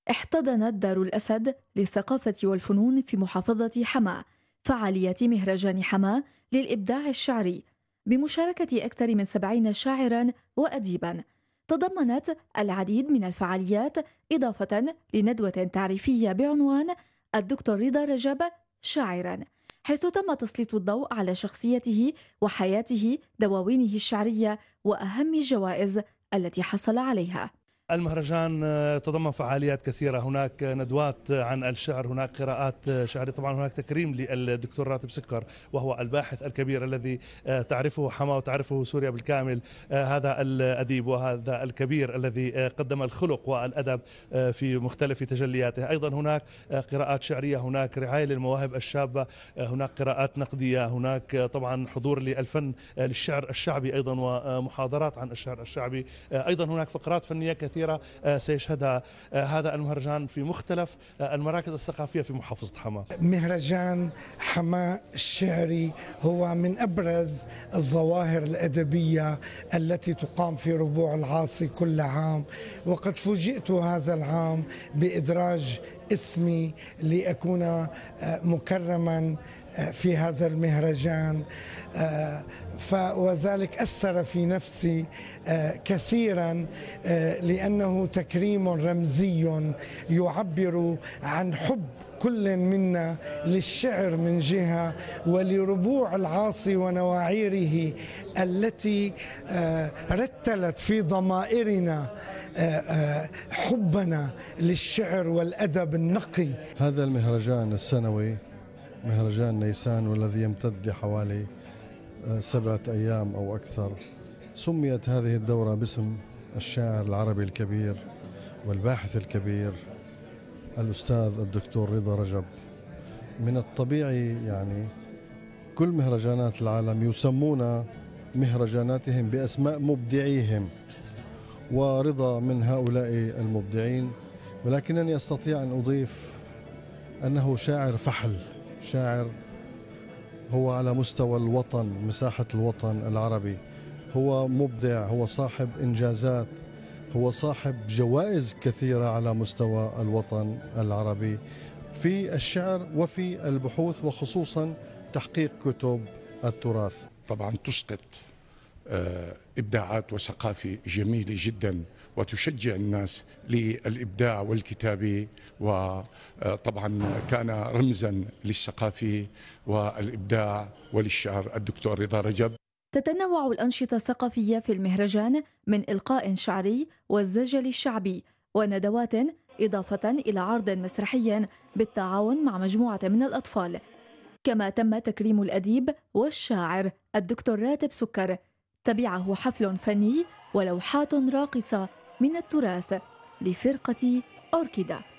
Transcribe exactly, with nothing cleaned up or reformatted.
احتضنت دار الأسد للثقافة والفنون في محافظة حماة فعاليات مهرجان حماة للإبداع الشعري بمشاركة أكثر من سبعين شاعرا وأديبا. تضمنت العديد من الفعاليات إضافة لندوة تعريفية بعنوان الدكتور رضا رجب شاعرا، حيث تم تسليط الضوء على شخصيته وحياته، دواوينه الشعرية وأهم الجوائز التي حصل عليها. المهرجان تضمن فعاليات كثيرة، هناك ندوات عن الشعر، هناك قراءات شعرية، طبعا هناك تكريم للدكتور راتب سكر وهو الباحث الكبير الذي تعرفه حماة وتعرفه سوريا بالكامل. هذا الأديب وهذا الكبير الذي قدم الخلق والأدب في مختلف تجلياته. أيضا هناك قراءات شعرية، هناك رعاية للمواهب الشابة، هناك قراءات نقدية، هناك طبعا حضور للفن للشعر الشعبي أيضا ومحاضرات عن الشعر الشعبي. أيضا هناك فقرات فنية كثيرة سيشهدها هذا المهرجان في مختلف المراكز الثقافية في محافظة حماة. مهرجان حماة الشعري هو من أبرز الظواهر الأدبية التي تقام في ربوع العاصي كل عام، وقد فوجئت هذا العام بإدراج اسمي لأكون مكرما في هذا المهرجان، وذلك أثر في نفسي كثيرا لأنه تكريم رمزي يعبر عن حب كل منا للشعر من جهة ولربوع العاصي ونواعيره التي رتلت في ضمائرنا حبنا للشعر والأدب النقي. هذا المهرجان السنوي مهرجان نيسان والذي يمتد لحوالي سبعة أيام أو أكثر، سميت هذه الدورة باسم الشاعر العربي الكبير والباحث الكبير الأستاذ الدكتور رضا رجب. من الطبيعي يعني كل مهرجانات العالم يسمون مهرجاناتهم بأسماء مبدعيهم، ورضا من هؤلاء المبدعين، ولكنني أستطيع أن أضيف أنه شاعر فحل، شاعر هو على مستوى الوطن، مساحة الوطن العربي، هو مبدع، هو صاحب إنجازات، هو صاحب جوائز كثيرة على مستوى الوطن العربي في الشعر وفي البحوث، وخصوصا تحقيق كتب التراث. طبعا تسقط إبداعات وثقافة جميلة جدا وتشجع الناس للإبداع والكتابة، وطبعا كان رمزا للثقافة والإبداع وللشعر الدكتور رضا رجب. تتنوع الأنشطة الثقافية في المهرجان من إلقاء شعري والزجل الشعبي وندوات، إضافة إلى عرض مسرحي بالتعاون مع مجموعة من الأطفال. كما تم تكريم الأديب والشاعر الدكتور راتب سكر، تبعه حفل فني ولوحات راقصة من التراث لفرقة أوركيدا.